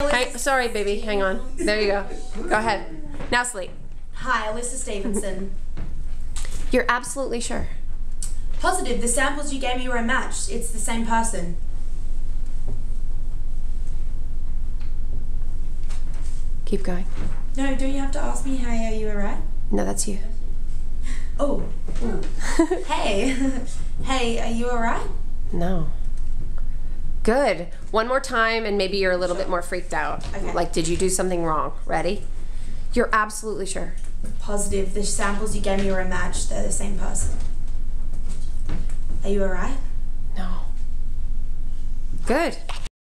Sorry, baby. Hang on. There you go. Go ahead. Now sleep. Hi, Alyssa Stevenson. You're absolutely sure? Positive. The samples you gave me were a match. It's the same person. Keep going. No, don't you have to ask me, hey, are you alright? No, that's you. Oh. Hey. Hey, are you alright? No. Good. One more time and maybe you're a little bit more freaked out. Okay. Like, did you do something wrong? Ready? You're absolutely sure? Positive. The samples you gave me were a match. They're the same person. Are you alright? No. Good.